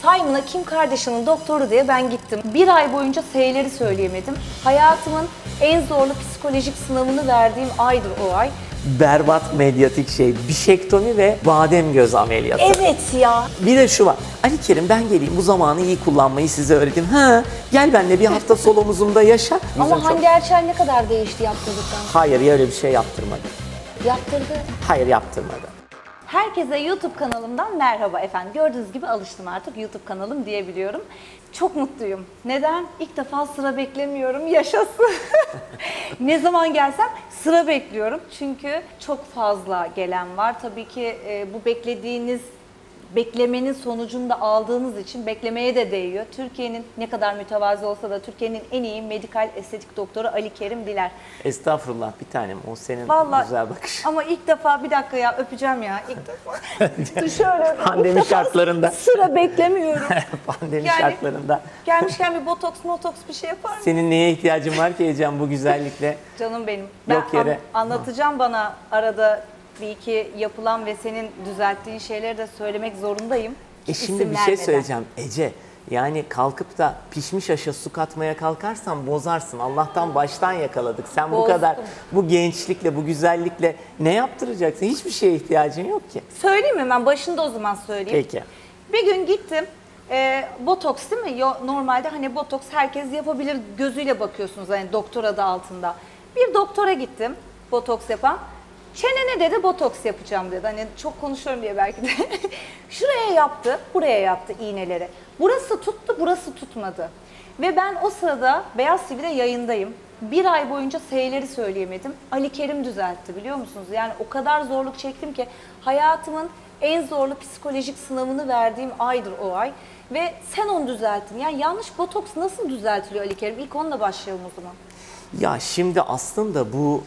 Simon'a Kim Kardashian'ın doktoru diye ben gittim. Bir ay boyunca S'leri söyleyemedim. Hayatımın en zorlu psikolojik sınavını verdiğim aydır o ay. Berbat medyatik şey, bişektomi ve badem göz ameliyatı. Evet ya. Bir de şu var. Ali Kerim ben geleyim bu zamanı iyi kullanmayı size öğreteyim. Ha, gel benimle bir hafta sol omuzumda yaşa. Ama Hande Erçel ne kadar değişti yaptırdıktan sonra? Hayır ya öyle bir şey yaptırmadı. Yaptırdı. Hayır yaptırmadı. Herkese YouTube kanalımdan merhaba efendim. Gördüğünüz gibi alıştım artık YouTube kanalım diyebiliyorum. Çok mutluyum. Neden? İlk defa sıra beklemiyorum. Yaşasın. Ne zaman gelsem sıra bekliyorum. Çünkü çok fazla gelen var. Tabii ki bu beklemenin sonucunda aldığınız için beklemeye de değiyor. Türkiye'nin ne kadar mütevazı olsa da Türkiye'nin en iyi medikal estetik doktoru Ali Kerim Diler. Estağfurullah bir tanem o senin Vallahi, güzel bakış. ama ilk defa bir dakika ya öpeceğim ya ilk defa. Şöyle Pandemi şartlarında. Sıra beklemiyorum. Pandemi şartlarında. Gelmişken bir botoks bir şey yapar mısın? Senin neye ihtiyacın var ki Ecem bu güzellikle? Canım benim. Yok yere. Anlatacağım bana arada bir iki yapılan ve senin düzelttiğin şeyleri de söylemek zorundayım. Şimdi bir şey söyleyeceğim Ece. Yani kalkıp da pişmiş aşa su katmaya kalkarsan bozarsın. Allah'tan baştan yakaladık. Sen bu kadar bu gençlikle, bu güzellikle ne yaptıracaksın? Hiçbir şeye ihtiyacın yok ki. Söyleyeyim mi? Ben başında o zaman söyleyeyim. Peki. Bir gün gittim. Botoks değil mi? Normalde hani botoks herkes yapabilir gözüyle bakıyorsunuz hani doktor adı altında. Bir doktora gittim botoks yapan. Çenene dedi botoks yapacağım dedi. Hani çok konuşuyorum diye belki de. Şuraya yaptı, buraya yaptı iğneleri. Burası tuttu, burası tutmadı. Ve ben o sırada Beyaz TV'de yayındayım. Bir ay boyunca S'leri söyleyemedim. Ali Kerim düzeltti biliyor musunuz? Yani o kadar zorluk çektim ki hayatımın en zorlu psikolojik sınavını verdiğim aydır o ay. Ve sen onu düzelttin. Yani yanlış botoks nasıl düzeltiliyor Ali Kerim? İlk onunla başlayalım o zaman. Ya şimdi aslında bu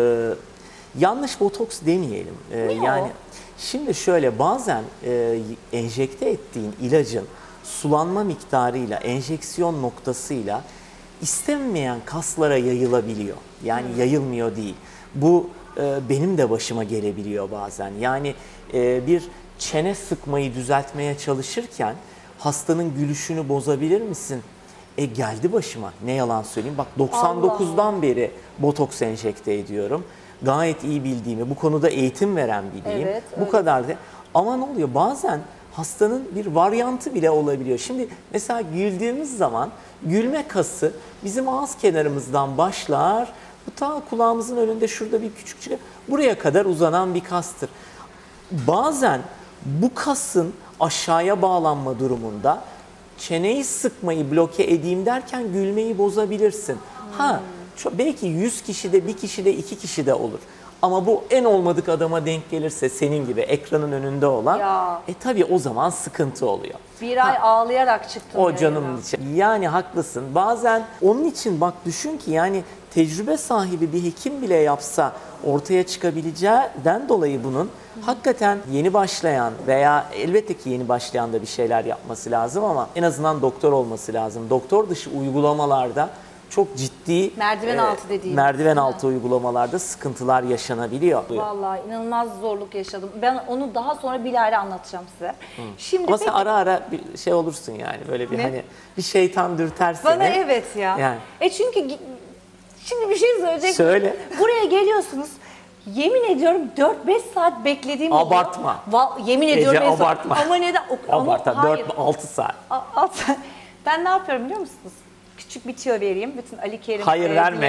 yanlış botoks demeyelim. Yani şimdi şöyle bazen enjekte ettiğin ilacın sulanma miktarıyla, enjeksiyon noktasıyla istenmeyen kaslara yayılabiliyor. Yani yayılmıyor değil. Bu benim de başıma gelebiliyor bazen. Yani bir çene sıkmayı düzeltmeye çalışırken hastanın gülüşünü bozabilir misin? Geldi başıma. Ne yalan söyleyeyim. Bak 99'dan beri botoks enjekte ediyorum. Gayet iyi bildiğimi, bu konuda eğitim veren biriyim. Evet, bu kadar da. Ama ne oluyor? Bazen hastanın bir varyantı bile olabiliyor. Şimdi mesela güldüğümüz zaman gülme kası bizim ağız kenarımızdan başlar. Bu ta kulağımızın önünde şurada bir küçük çıkıyor. Buraya kadar uzanan bir kastır. Bazen bu kasın aşağıya bağlanma durumunda çeneyi sıkmayı bloke edeyim derken gülmeyi bozabilirsin. Belki 100 kişide, 1 kişide, 2 kişide olur. Ama bu en olmadık adama denk gelirse senin gibi ekranın önünde olan tabii o zaman sıkıntı oluyor. Bir ay ağlayarak çıktım. O canımın içi. Yani haklısın. Bazen onun için bak düşün ki yani tecrübe sahibi bir hekim bile yapsa ortaya çıkabileceğinden dolayı bunun hakikaten yeni başlayan veya elbette ki yeni başlayan da bir şeyler yapması lazım ama en azından doktor olması lazım. Doktor dışı uygulamalarda çok ciddi merdiven altı uygulamalarda sıkıntılar yaşanabiliyor. Vallahi inanılmaz zorluk yaşadım. Ben onu daha sonra bilahare anlatacağım size. Şimdi ama sen ara ara bir şey olursun yani böyle bir hani bir şeytan dürter seni. Bana evet ya. Yani. Çünkü şimdi bir şey söyleyecektim. Söyle. Buraya geliyorsunuz. Yemin ediyorum 4-5 saat beklediğim abartma. Yemin ediyorum. Ece, abartma. Ama neden? Abartma. 4-6 saat. Ben ne yapıyorum biliyor musunuz? Küçük bir tüyo vereyim. Bütün Ali Kerim. Hayır verme.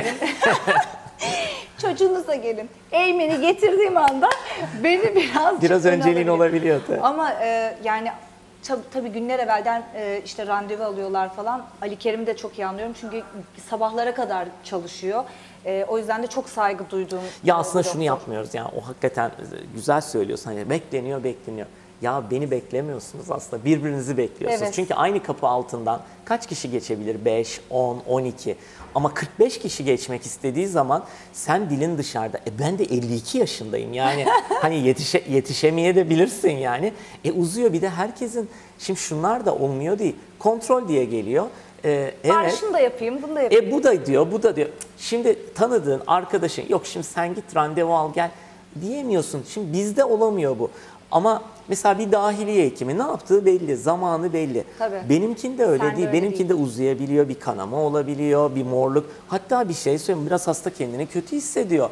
Çocuğunuzla gelin. Eğmeni getirdiğim anda beni biraz önceliğin olabiliyor tabii. Ama yani tabii günler evvelden işte randevu alıyorlar falan. Ali Kerim'i de çok iyi anlıyorum çünkü sabahlara kadar çalışıyor. O yüzden de çok saygı duyduğum. Ya aslında şunu yapmıyoruz yani o hakikaten güzel söylüyorsun. Hani bekleniyor. Ya beni beklemiyorsunuz aslında birbirinizi bekliyorsunuz. Evet. Çünkü aynı kapı altından kaç kişi geçebilir? 5, 10, 12 ama 45 kişi geçmek istediği zaman sen dilin dışarıda. Ben de 52 yaşındayım yani hani yetişemeye de bilirsin yani. Uzuyor bir de herkesin şimdi şunlar da olmuyor değil. Kontrol diye geliyor. Evet. Şunu da yapayım, bunu da yapayım. Bu da diyor. Şimdi tanıdığın arkadaşın yok şimdi sen git randevu al gel diyemiyorsun. Şimdi bizde olamıyor bu. Ama mesela bir dahiliye hekimi ne yaptığı belli, zamanı belli. Tabii. Benimkinde öyle Sen de değil. öyle Benimkinde uzayabiliyor, bir kanama olabiliyor, bir morluk. Hatta bir şey söyleyeyim, biraz hasta kendini kötü hissediyor.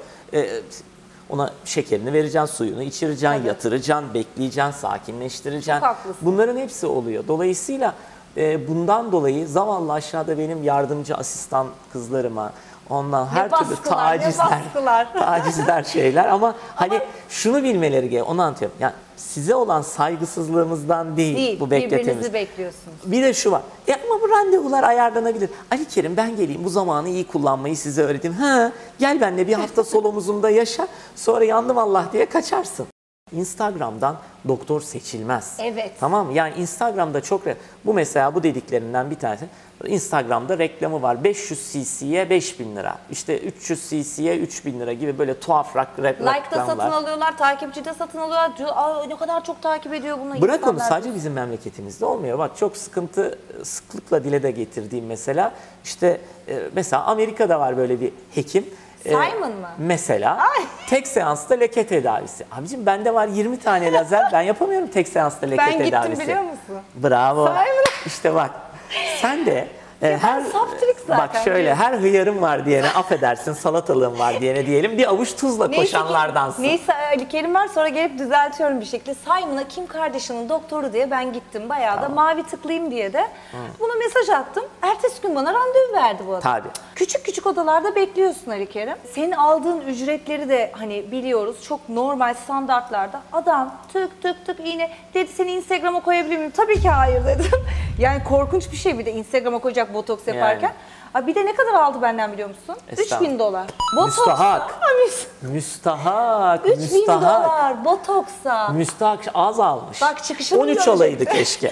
Ona şekerini vereceksin, suyunu içireceksin, Tabii. yatıracaksın, bekleyeceksin, sakinleştireceksin. Çok haklısın. Bunların hepsi oluyor. Dolayısıyla bundan dolayı zavallı aşağıda benim yardımcı asistan kızlarıma, ondan her türlü baskılar, ne tacizler, baskılar. tacizler şeyler ama hani şunu bilmeleri gerekiyor, onu anlatıyorum. Yani size olan saygısızlığımızdan değil, bu bekletemiz. Birbirinizi bekliyorsunuz. Bir de şu var. Ama bu randevular ayarlanabilir. Ali Kerim ben geleyim bu zamanı iyi kullanmayı size öğreteyim. Ha, gel benimle bir hafta sol omuzumda yaşa. Sonra yandım Allah diye kaçarsın. Instagram'dan doktor seçilmez. Evet. Tamam mı? Yani Instagram'da çok... Bu mesela bu dediklerinden bir tanesi. Instagram'da reklamı var. 500 cc'ye 5.000 lira. İşte 300 cc'ye 3.000 lira gibi böyle tuhaf reklamlar. Like da satın alıyorlar, takipçi de satın alıyorlar. Aa, ne kadar çok takip ediyor bunu Bırak onu, insanlar. sadece bizim memleketimizde olmuyor. Bak çok sıklıkla dile de getirdiğim mesela işte mesela Amerika'da var böyle bir hekim. Simon mı? Mesela tek seansta leke tedavisi. Abicim bende var 20 tane lazer, ben yapamıyorum tek seansta leke Ben tedavisi. gittim biliyor musun? Bravo. Simon. İşte bak sen de saftirik zaten. bak şöyle her hıyarım var diyene affedersin, salatalığım var diyene diyelim bir avuç tuzla koşanlardansın. Neyse Ali Kerim var, sonra gelip düzeltiyorum bir şekilde. Simon'a Kim Kardashian'ın doktoru diye ben gittim. Bayağı da mavi tıklıyım diye de buna mesaj attım. Ertesi gün bana randevu verdi bu adam. Tabii. Küçük küçük odalarda bekliyorsun Ali Kerim. Senin aldığın ücretleri de hani biliyoruz. Çok normal standartlarda. Adam tık tık tık iğne dedi, seni Instagram'a koyabilir miyim? Tabii ki hayır dedim. Yani korkunç bir şey bir de Instagram'a koyacak botoks yaparken. Abi bir de ne kadar aldı benden biliyor musun? $3.000. Müstahak. Botoksa. Müstahak. $3.000 botoksa. Müstahak az almış. Bak çıkışını 13 görecekti. olaydı keşke.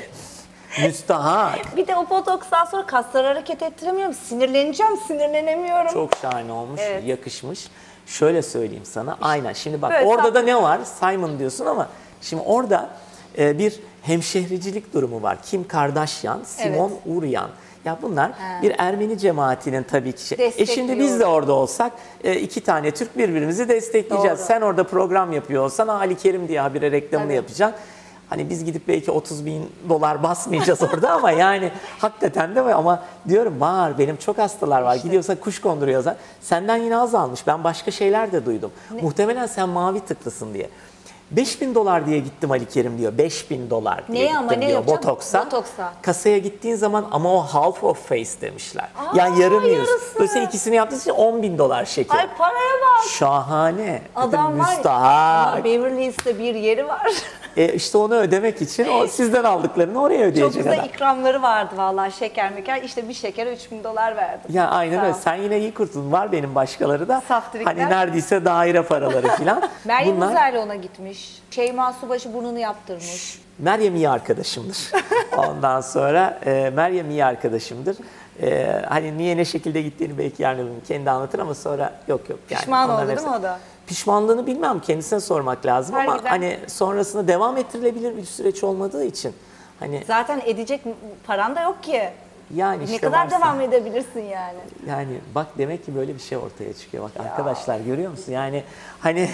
Müstahak. Bir de o botokstan sonra kasları hareket ettiremiyorum. Sinirleneceğim, sinirlenemiyorum. Çok şahane olmuş, Evet. yakışmış. Şöyle söyleyeyim sana, aynen. Şimdi bak Böyle orada da ne var? Simon diyorsun ama şimdi orada bir hemşehricilik durumu var. Kim Kardashian, Simon Uryan. Ya bunlar bir Ermeni cemaatinin tabii ki şey. Şimdi biz de orada olsak 2 tane Türk birbirimizi destekleyeceğiz. Doğru. Sen orada program yapıyor olsan Ali Kerim diye habire reklamını Tabii. yapacaksın. Hani biz gidip belki $30.000 basmayacağız orada ama yani hakikaten de var. Ama diyorum var, benim çok hastalar var. Gidiyorsa kuş konduruyorsa senden yine az almış. Ben başka şeyler de duydum. Muhtemelen sen mavi tıklısın diye. $5.000 diye gittim Ali Kerim diyor. $5.000 diye Ne ama, gittim ne diyor yapacağım? botoksa. Botoksa. Kasaya gittiğin zaman ama o half of face demişler. Yani yarım yüz. yarısı. Dolayısıyla ikisini yaptığın için $10.000 şeker. Ay paraya bak. Şahane. Adam var. Müstahak. Ama Beverly Hills'te bir yeri var. İşte onu ödemek için o sizden aldıklarını oraya ödeyecek Çok güzel adam. ikramları vardı vallahi, şeker meker. İşte bir şekere $3.000 verdim. Ya aynen Sağ öyle. ol. Sen yine iyi kurtuldun. Var benim başkaları da. Saftirikler. Hani neredeyse daire paraları falan. Meryem Bunlar Uzerli ona gitmiş. Şeyma Subaşı burnunu yaptırmış. Meryem iyi arkadaşımdır. Ondan sonra Meryem iyi arkadaşımdır. Hani niye ne şekilde gittiğini belki yarın kendi anlatır ama sonra yok. Yani Pişman onlar oldu değil mesela- mi o da? Pişmanlığını bilmem, kendisine sormak lazım Her ama giden- hani sonrasında devam ettirilebilir bir süreç olmadığı için hani Zaten edecek paran da yok ki. yani işte Ne kadar varsa- devam edebilirsin yani? Yani bak demek ki böyle bir şey ortaya çıkıyor. Bak arkadaşlar görüyor musun? Yani hani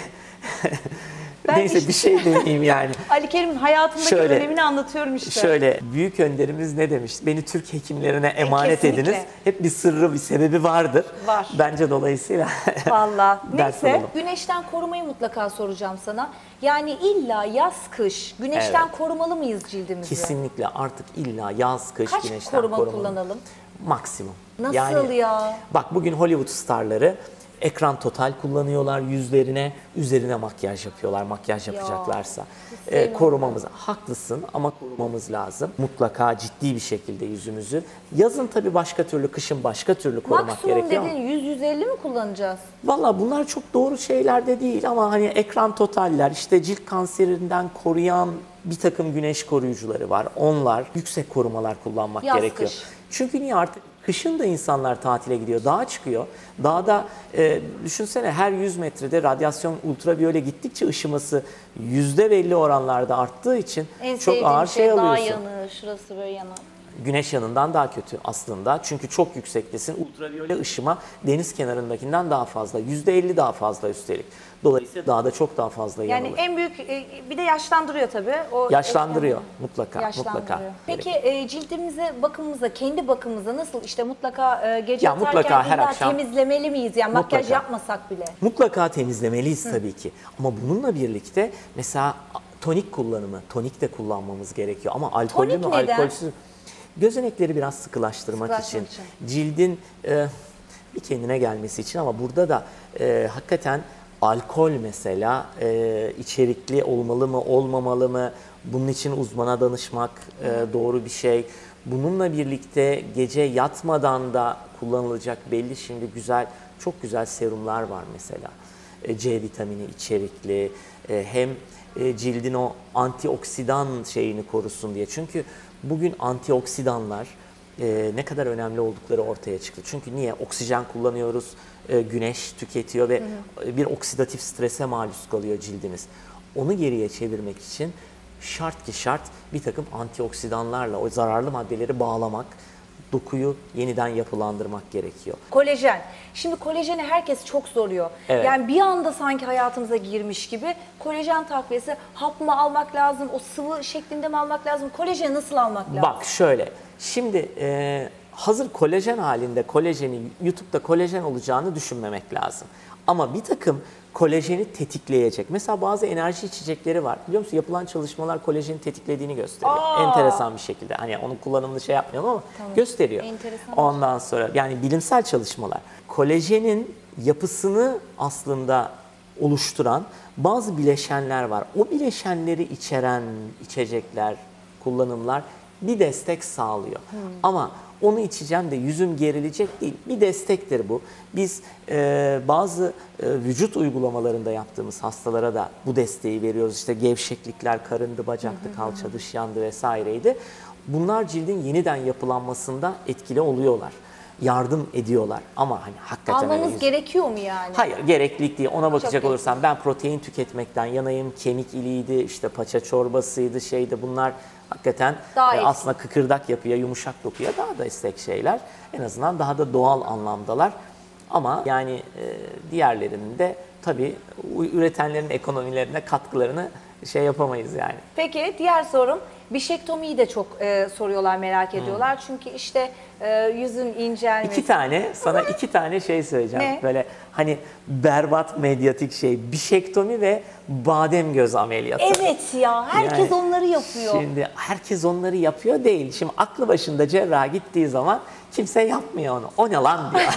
Ben neyse işte- bir şey demeyeyim yani. Ali Kerim'in hayatındaki Şöyle- önemini anlatıyorum işte. Şöyle büyük önderimiz ne demiş? Beni Türk hekimlerine emanet kesinlikle. ediniz. Hep bir sırrı, bir sebebi vardır. Var. Bence dolayısıyla Vallahi. ders Neyse, alalım. güneşten korumayı mutlaka soracağım sana. Yani illa yaz kış güneşten korumalı mıyız cildimizi? Kesinlikle artık illa yaz, kış, Kaç güneşten koruma korumalı. kullanalım? Maksimum. Nasıl ya? Bak bugün Hollywood starları ekran total kullanıyorlar yüzlerine, üzerine makyaj yapıyorlar, makyaj yapacaklarsa. sevmem. Korumamız, haklısın ama korumamız lazım. Mutlaka ciddi bir şekilde yüzümüzü. Yazın tabii başka türlü, kışın başka türlü korumak Maksimum gerekiyor. dediğin 100-150 mi kullanacağız? Valla bunlar çok doğru şeyler de değil ama hani ekran totaller, işte cilt kanserinden koruyan bir takım güneş koruyucuları var. Onlar yüksek korumalar kullanmak Yaz, gerekiyor. kış. Çünkü niye artık kışın da insanlar tatile gidiyor, dağa çıkıyor. Dağda düşünsene her 100 metrede radyasyon ultraviyole gittikçe ışıması yüzde belli oranlarda arttığı için En çok sevdiğim ağır şey dağ alıyorsun. yanığı, şurası böyle yanar. güneş yanından daha kötü aslında. Çünkü çok yüksektesin. Ultraviyole ışıma deniz kenarındakinden daha fazla. %50 daha fazla üstelik. Dolayısıyla dağda çok daha fazla Yani yanılır. en büyük bir de yaşlandırıyor tabii. O Yaşlandırıyor mutlaka. yaşlandırıyor. Mutlaka. Peki cildimize, bakımımıza, kendi bakımımıza nasıl işte mutlaka gece Ya yatarken mutlaka her illa akşam- temizlemeli miyiz? Yani makyaj Mutlaka. yapmasak bile. Mutlaka temizlemeliyiz tabii ki. Ama bununla birlikte mesela tonik kullanımı, tonik de kullanmamız gerekiyor. Ama alkollü Tonik mü, neden? alkolsüz? Gözenekleri biraz sıkılaştırmak için, cildin bir kendine gelmesi için, ama burada da hakikaten alkol mesela içerikli olmalı mı, olmamalı mı? Bunun için uzmana danışmak doğru bir şey. Bununla birlikte gece yatmadan da kullanılacak belli şimdi çok güzel serumlar var mesela. C vitamini içerikli, hem cildin o antioksidan şeyini korusun diye. Çünkü bugün antioksidanlar ne kadar önemli oldukları ortaya çıktı. Çünkü niye? Oksijen kullanıyoruz, güneş tüketiyor ve bir oksidatif strese maruz kalıyor cildimiz. Onu geriye çevirmek için şart bir takım antioksidanlarla o zararlı maddeleri bağlamak, dokuyu yeniden yapılandırmak gerekiyor. Kolajen. Şimdi kolajeni herkes çok soruyor. Evet. Yani bir anda sanki hayatımıza girmiş gibi kolajen takviyesi hap mı almak lazım, o sıvı şeklinde mi almak lazım, kolajeni nasıl almak lazım? Bak şöyle, şimdi hazır kolajen halinde YouTube'da kolajen olacağını düşünmemek lazım. Ama bir takım kolajeni tetikleyecek. Mesela bazı enerji içecekleri var. Biliyor musun? Yapılan çalışmalar kolajeni tetiklediğini gösteriyor. Enteresan bir şekilde. Hani onun kullanımını şey yapmayalım ama gösteriyor. Enteresan. Ondan sonra yani bilimsel çalışmalar. Kolajenin yapısını aslında oluşturan bazı bileşenler var. O bileşenleri içeren içecekler, kullanımlar bir destek sağlıyor. Ama onu içeceğim de yüzüm gerilecek değil. Bir destektir bu. Biz bazı vücut uygulamalarında yaptığımız hastalara da bu desteği veriyoruz. İşte gevşeklikler, karındı, bacaktı, kalça, dış yandı vesaireydi. Bunlar cildin yeniden yapılanmasında etkili oluyorlar. Yardım ediyorlar. Ama hani hakikaten öyle Almamız gerekiyor mu yani? Hayır, gereklilik değil. Ona bakacak iyi. olursam ben protein tüketmekten yanayım. Kemik iliğiydi, işte paça çorbasıydı, bunlar hakikaten Daha etkili. aslında kıkırdak yapıya, yumuşak dokuya daha da destek şeyler. En azından daha da doğal anlamdalar. Ama yani diğerlerinin de tabii üretenlerin ekonomilerine katkılarını yapamayız yani. Peki diğer sorum, bişektomiyi de çok soruyorlar, merak ediyorlar. Çünkü işte yüzün incelmesi. Sana iki tane şey söyleyeceğim. Ne? Böyle hani berbat medyatik bişektomi ve badem göz ameliyatı. Evet ya, herkes Yani onları yapıyor. Şimdi herkes onları yapıyor değil. Şimdi aklı başında cerrah gittiği zaman kimse yapmıyor onu. O ne lan diyor.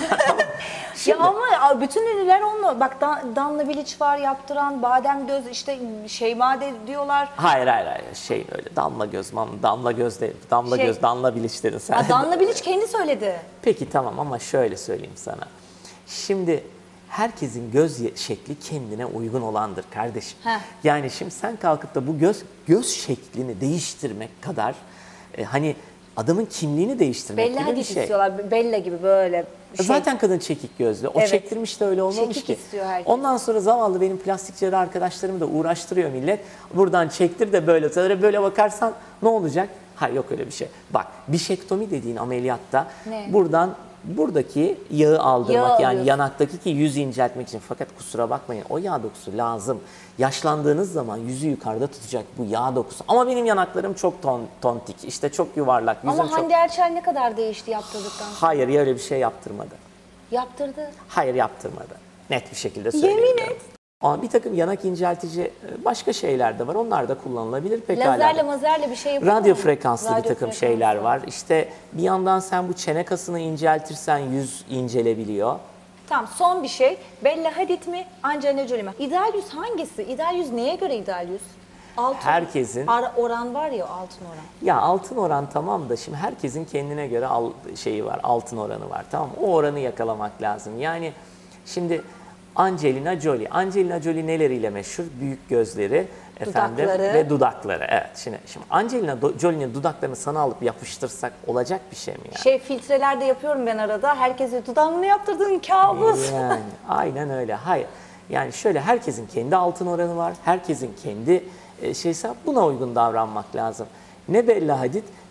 Ya ama bütün ünlüler onunla. Bak Danla Bilic var yaptıran, badem göz işte Şeyma de diyorlar. Hayır. Öyle damla göz, damla göz değil. Damla Şey- göz, damla biliç dedin sen. Ya Danla Bilic kendi söyledi. Peki tamam, ama şöyle söyleyeyim sana. Şimdi herkesin göz şekli kendine uygun olandır kardeşim. Heh. Yani şimdi sen kalkıp da bu göz şeklini değiştirmek kadar hani adamın kimliğini değiştirmek Bella gibi bir Hadid şey. istiyorlar. Bella gibi böyle Zaten kadın çekik gözlü. O Evet. çektirmiş de öyle olmamış Çekik ki. istiyor herkes. Ondan sonra zavallı benim plastik cerrah arkadaşlarımı da uğraştırıyor millet. Buradan çektir de böyle. Sonra böyle bakarsan ne olacak? Hayır, yok öyle bir şey. Bak, bişektomi dediğin ameliyatta Ne? buradaki yağı aldırmak, Yağı yani alıyorsun. yanaktaki ki yüzü inceltmek için. Fakat kusura bakmayın, o yağ dokusu lazım. Yaşlandığınız zaman yüzü yukarıda tutacak bu yağ dokusu. Ama benim yanaklarım çok tontik, işte çok yuvarlak, yüzüm Ama çok... Hande Erçel ne kadar değişti yaptırdıktan sonra? Hayır, ya öyle bir şey yaptırmadı. Yaptırdı. Hayır, yaptırmadı. Net bir şekilde söylüyorum. Yemin et. Ama bir takım yanak inceltici başka şeyler de var. Onlar da kullanılabilir pekala. Lazerle mazerle bir şey yapıyor Radyo mu? frekanslı bir Radyo takım frekanslı. şeyler var. İşte bir yandan sen bu çene kasını inceltirsen yüz incelebiliyor. Tamam, son bir şey. Bella Hadid mi, Angelina Jolie mi? İdeal yüz hangisi? İdeal yüz neye göre ideal yüz? Altın. Herkesin... Oran var ya, altın oran. Ya altın oran tamam da şimdi herkesin kendine göre şeyi var, altın oranı var, tamam mı? O oranı yakalamak lazım. Yani şimdi Angelina Jolie neleriyle meşhur? Büyük gözleri, Dudakları. ve dudakları. Evet. Şimdi Angelina Jolie'nin dudaklarını sana alıp yapıştırsak olacak bir şey mi ya? Filtreler de yapıyorum ben arada. Herkese dudağını yaptırdığın kabus. Yani aynen öyle. Hayır. Yani şöyle, herkesin kendi altın oranı var. Herkesin kendi buna uygun davranmak lazım. Ne Bella Hadid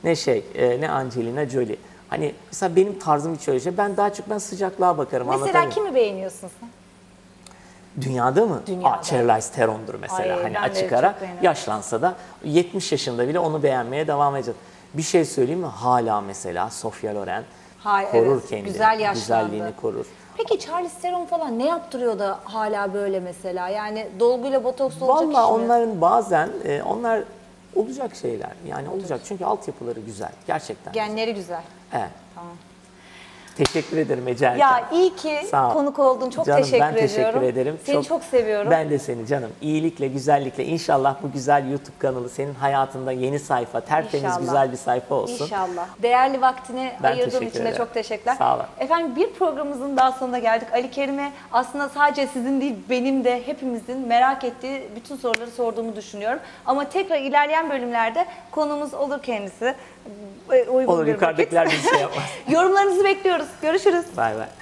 ne Angelina Jolie. Hani mesela benim tarzım hiç öyle şey. Ben daha çok sıcaklığa bakarım. Mesela anlatabiliyor kimi beğeniyorsun sen? Dünyada mı? Dünyada. Charlize Theron'dur mesela. Ay, hani ben de açık çok ara beğeniyorum. yaşlansa da 70 yaşında bile onu beğenmeye devam edecek. Bir şey söyleyeyim mi? Hala mesela Sofia Loren Hayır, korur evet. kendini. Güzel yaşlandı. Güzelliğini korur. Peki Charlize Theron falan ne yaptırıyor da hala böyle mesela? Yani dolguyla botoksla olacak iş mi? Vallahi onların bazen onlar olacak şeyler. Yani olacak çünkü altyapıları güzel. Gerçekten. Genleri güzel. Evet. Tamam. Teşekkür ederim Ece Ya Erken. iyi ki Sağ ol. konuk oldun. Çok Canım, teşekkür ben teşekkür ediyorum. ederim. Seni çok seviyorum. Ben de seni canım. İyilikle, güzellikle. İnşallah bu güzel YouTube kanalı senin hayatında yeni sayfa, tertemiz İnşallah. güzel bir sayfa olsun. İnşallah. Değerli vaktini Ben ayırdığın teşekkür için de ederim. çok teşekkürler. Sağ olun. Efendim bir programımızın daha sonuna geldik. Ali Kerim'e aslında sadece sizin değil benim de hepimizin merak ettiği bütün soruları sorduğumu düşünüyorum. Ama tekrar ilerleyen bölümlerde konumuz olur kendisi. Uygun Olur, bir yukarıdakiler vakit. bir şey yapmaz. Yorumlarınızı bekliyoruz. Görüşürüz. Bay bay.